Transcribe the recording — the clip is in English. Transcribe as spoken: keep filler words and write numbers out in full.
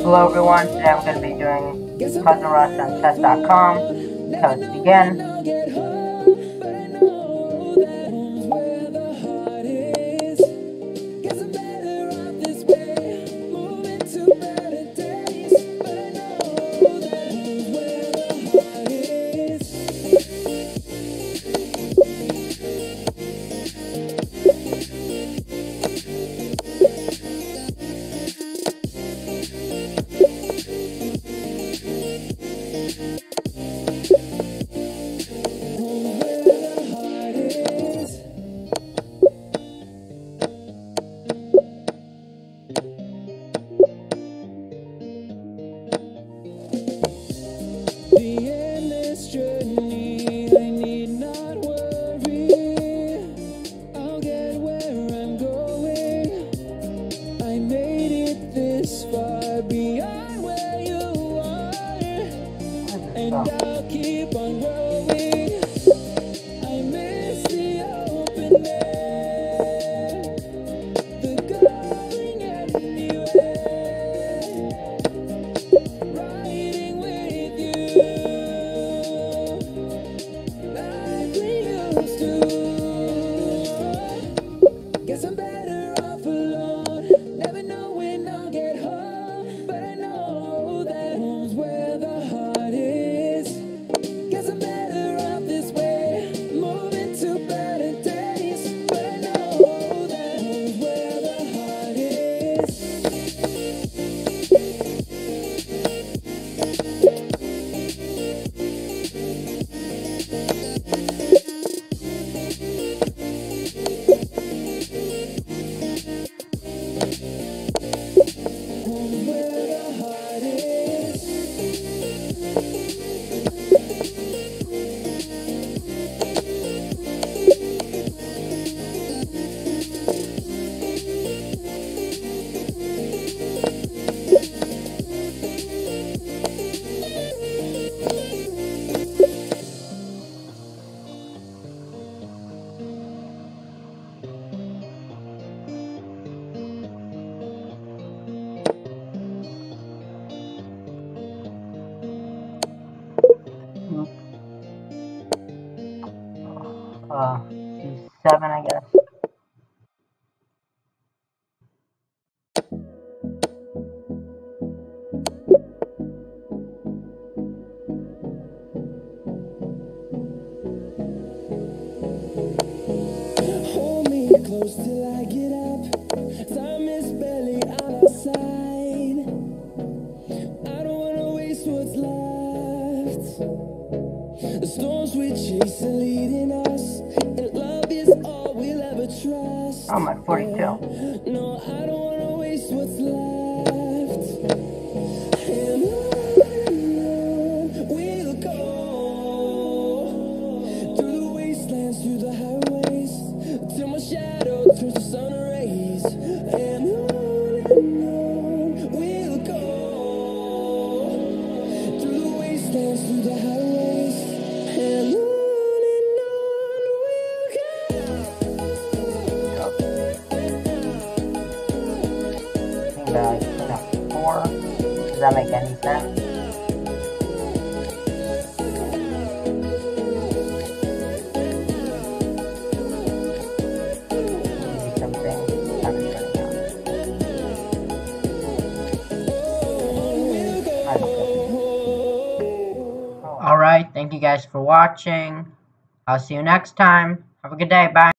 Hello everyone, today I'm going to be doing Puzzle Rush on chess dot com. So let's begin. And I'll keep on growing. I miss the open air, the going anywhere, riding with you like we used to. Guess I'm better off alone, never know when I'll get home, but I know that home's where the heart is. Uh, C seven, I guess. Hold me close till I get up. Time is barely on our side. I don't wanna waste what's left. The storms we chase are leading us, and love is all we'll ever trust. I'm at forty-two. No, I don't wanna waste what's left. And on we'll go, through the wastelands, through the highways, till my shadow turns to sun rays. And on and on we'll go, through the wastelands, through the highways, and on and on we'll go. I think that I put up four. Does that make any sense? Maybe something haven't turned out. I don't know. Alright, thank you guys for watching. I'll see you next time. Have a good day. Bye.